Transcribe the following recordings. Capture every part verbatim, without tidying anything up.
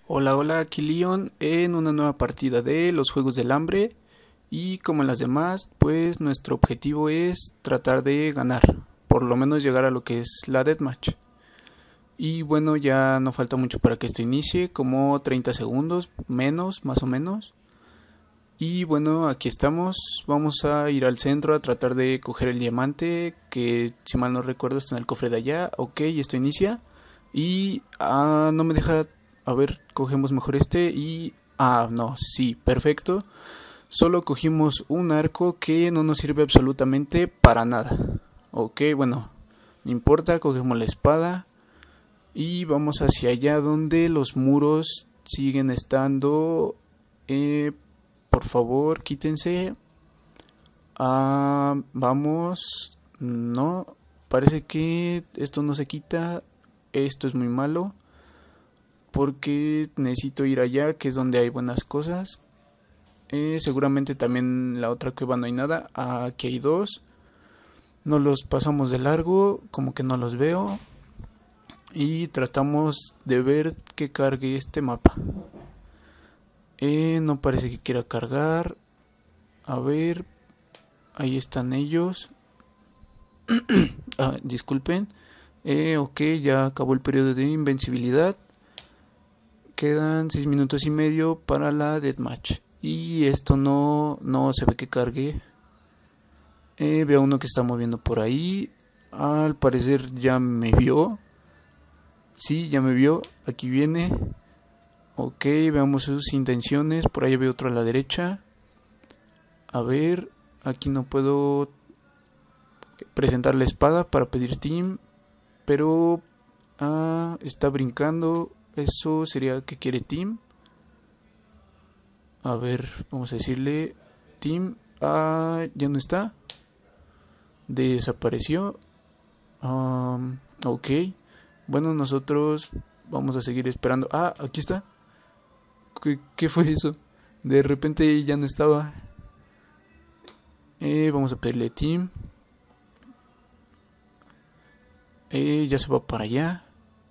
Hola, hola, aquí Leon en una nueva partida de los Juegos del Hambre y como en las demás, pues nuestro objetivo es tratar de ganar, por lo menos llegar a lo que es la Deathmatch. Y bueno, ya no falta mucho para que esto inicie, como treinta segundos, menos, más o menos. Y bueno, aquí estamos, vamos a ir al centro a tratar de coger el diamante, que si mal no recuerdo está en el cofre de allá. Ok, esto inicia. Y ah, no me deja. A ver, cogemos mejor este y... Ah, no, sí, perfecto. Solo cogimos un arco que no nos sirve absolutamente para nada. Ok, bueno, no importa, cogemos la espada y vamos hacia allá donde los muros siguen estando. Eh, por favor, quítense. Ah, vamos. No, parece que esto no se quita. Esto es muy malo. Porque necesito ir allá, que es donde hay buenas cosas. Eh, seguramente también la otra cueva no hay nada. Aquí hay dos. No los pasamos de largo, como que no los veo. Y tratamos de ver que cargue este mapa. Eh, no parece que quiera cargar. A ver, ahí están ellos. ah, disculpen. Eh, ok, ya acabó el periodo de invencibilidad. Quedan seis minutos y medio para la deathmatch. Y esto no, no se ve que cargue. Eh, veo uno que está moviendo por ahí. Al parecer ya me vio. Sí, ya me vio. Aquí viene. Ok, veamos sus intenciones. Por ahí veo otro a la derecha. A ver, aquí no puedo presentar la espada para pedir team. Pero ah, está brincando. Eso sería que quiere team. A ver, vamos a decirle team. Ah, ya no está. Desapareció. Um, ok. Bueno, nosotros vamos a seguir esperando. Ah, aquí está. ¿Qué, qué fue eso? De repente ya no estaba. Eh, vamos a pedirle team. Eh, ya se va para allá.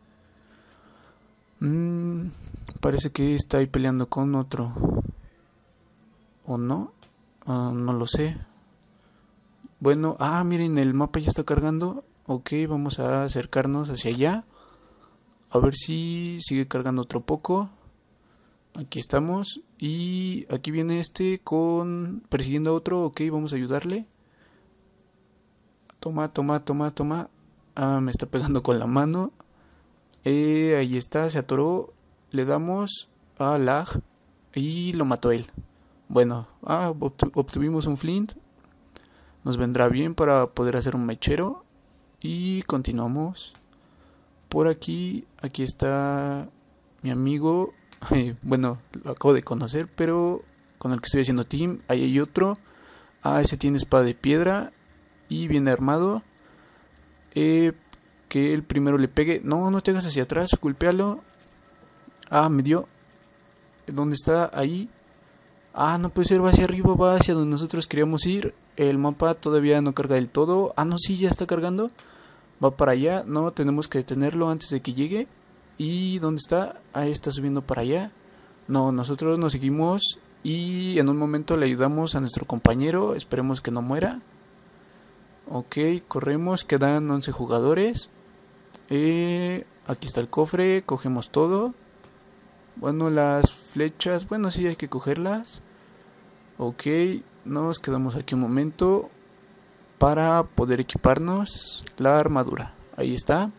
Mm, parece que está ahí peleando con otro. ¿O no? Uh, no lo sé. Bueno, ah, miren, el mapa ya está cargando. Ok, vamos a acercarnos hacia allá. A ver si sigue cargando otro poco. Aquí estamos. Y aquí viene este con... persiguiendo a otro. Ok, vamos a ayudarle. Toma, toma, toma, toma. Ah, me está pegando con la mano. Eh, ahí está, se atoró. Le damos a lag. Y lo mató él. Bueno, ah, obtuvimos un flint. Nos vendrá bien para poder hacer un mechero. Y continuamos. Por aquí, aquí está mi amigo. Eh, bueno, lo acabo de conocer, pero con el que estoy haciendo team. Ahí hay otro. Ah, ese tiene espada de piedra y viene armado. Eh, que el primero le pegue. No, no te hagas hacia atrás, golpéalo. Ah, me dio. ¿Dónde está? Ahí. Ah, no puede ser, va hacia arriba, va hacia donde nosotros queríamos ir. El mapa todavía no carga del todo. Ah, no, sí, ya está cargando. Va para allá, no, tenemos que detenerlo antes de que llegue. ¿Y dónde está? Ahí está subiendo para allá. No, nosotros nos seguimos y en un momento le ayudamos a nuestro compañero. Esperemos que no muera. Ok, corremos, quedan once jugadores. Eh, aquí está el cofre, cogemos todo. Bueno, las flechas, bueno, sí hay que cogerlas. Ok, nos quedamos aquí un momento para poder equiparnos la armadura. Ahí está.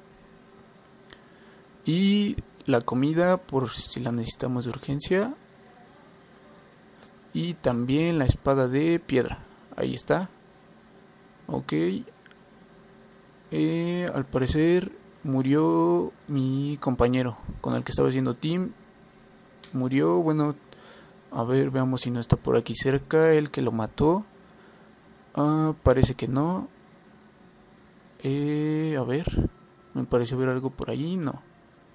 Y la comida por si la necesitamos de urgencia. Y también la espada de piedra. Ahí está. Ok. Eh, al parecer murió mi compañero con el que estaba haciendo team. Murió, bueno, a ver, veamos si no está por aquí cerca el que lo mató. Ah, parece que no. Eh, a ver, me pareció ver algo por allí, no.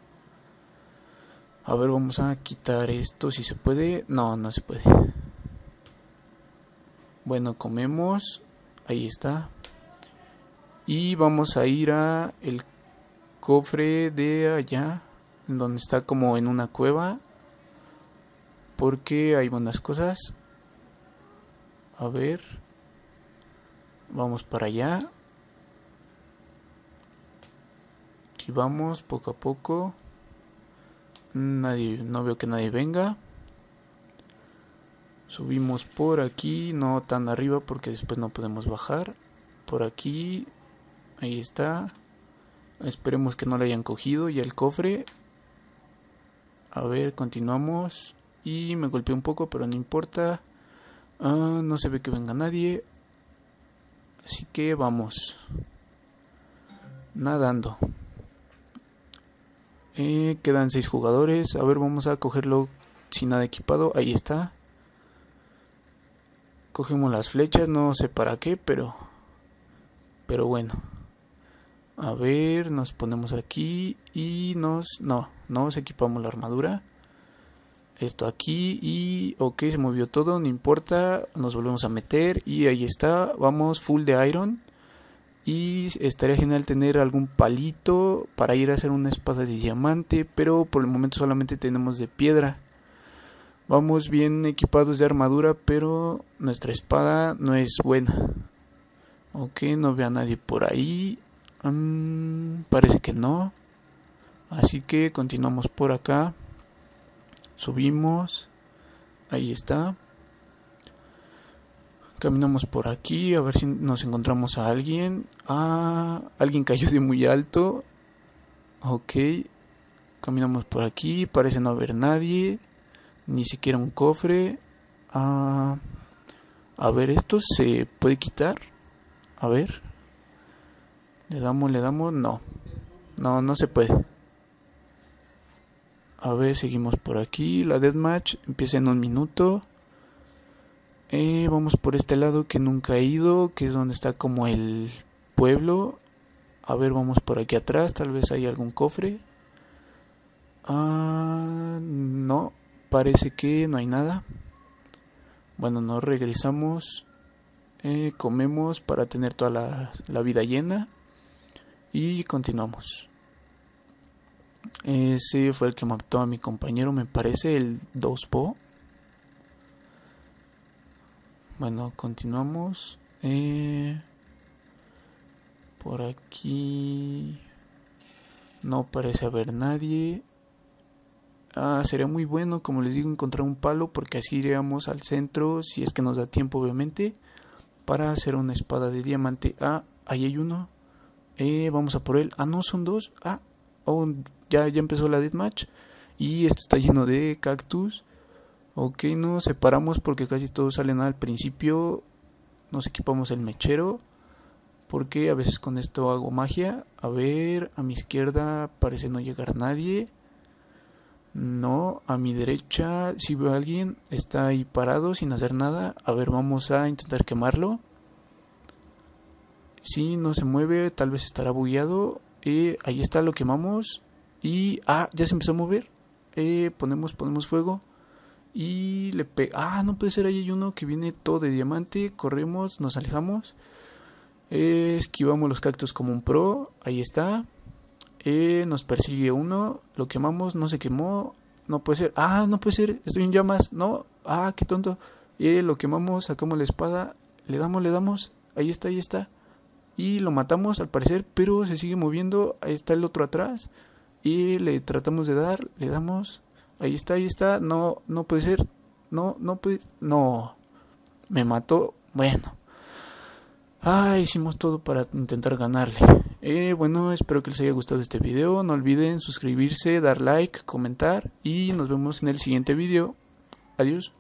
A ver, vamos a quitar esto si se puede. No, no se puede. Bueno, comemos. Ahí está. Y vamos a ir a el cofre de allá, donde está como en una cueva. porque hay buenas cosas. A ver, vamos para allá. Aquí vamos poco a poco. Nadie, no veo que nadie venga. Subimos por aquí, no tan arriba porque después no podemos bajar. Por aquí, ahí está. Esperemos que no le hayan cogido ya el cofre. A ver, continuamos. Y me golpeé un poco, pero no importa. Ah, no se ve que venga nadie. Así que vamos. Nadando. Eh, quedan seis jugadores. A ver, vamos a cogerlo sin nada equipado. Ahí está. Cogemos las flechas. No sé para qué, pero... Pero bueno. A ver, nos ponemos aquí. Y nos... No, nos equipamos la armadura. Esto aquí y ok, se movió todo, no importa, nos volvemos a meter y ahí está, vamos full de iron. Y estaría genial tener algún palito para ir a hacer una espada de diamante, pero por el momento solamente tenemos de piedra. Vamos bien equipados de armadura, pero nuestra espada no es buena. Ok, no veo a nadie por ahí, um, parece que no, así que continuamos por acá. Subimos, ahí está. Caminamos por aquí, a ver si nos encontramos a alguien. Ah, alguien cayó de muy alto. Ok, caminamos por aquí, parece no haber nadie, ni siquiera un cofre. Ah, a ver, esto se puede quitar. A ver, le damos, le damos, no, no, no se puede. A ver, seguimos por aquí. La deathmatch empieza en un minuto. Eh, vamos por este lado que nunca he ido, que es donde está como el pueblo. A ver, vamos por aquí atrás. Tal vez hay algún cofre. Ah, no, parece que no hay nada. Bueno, nos regresamos. Eh, comemos para tener toda la, la vida llena. Y continuamos. Ese fue el que mató a mi compañero, me parece, el dos po. Bueno, continuamos. Eh, por aquí no parece haber nadie. Ah, sería muy bueno, como les digo, encontrar un palo, porque así iríamos al centro, si es que nos da tiempo, obviamente, para hacer una espada de diamante. Ah, ahí hay uno. Eh, vamos a por él. Ah, no, son dos. Ah, oh, Ya, ya empezó la deathmatch y esto está lleno de cactus. Ok, nos separamos porque casi todos salen al principio. Nos equipamos el mechero porque a veces con esto hago magia. A ver, a mi izquierda parece no llegar nadie. No, a mi derecha si veo a alguien, está ahí parado sin hacer nada. A ver, vamos a intentar quemarlo. Si no se mueve, tal vez estará bugueado. Eh, ahí está, lo quemamos. Y, ah, ya se empezó a mover. Eh, ponemos, ponemos fuego. Y le pega. Ah, no puede ser, ahí hay uno que viene todo de diamante. Corremos, nos alejamos. Eh, esquivamos los cactus como un pro. Ahí está. Eh, nos persigue uno. Lo quemamos, no se quemó. No puede ser. Ah, no puede ser, estoy en llamas. No, ah, qué tonto. Eh, lo quemamos, sacamos la espada. Le damos, le damos. Ahí está, ahí está. Y lo matamos al parecer, pero se sigue moviendo. Ahí está el otro atrás. Y le tratamos de dar, le damos, ahí está, ahí está, no, no puede ser, no, no puede, no, me mató, bueno, ah, hicimos todo para intentar ganarle. Eh, bueno, espero que les haya gustado este video, no olviden suscribirse, dar like, comentar y nos vemos en el siguiente video, adiós.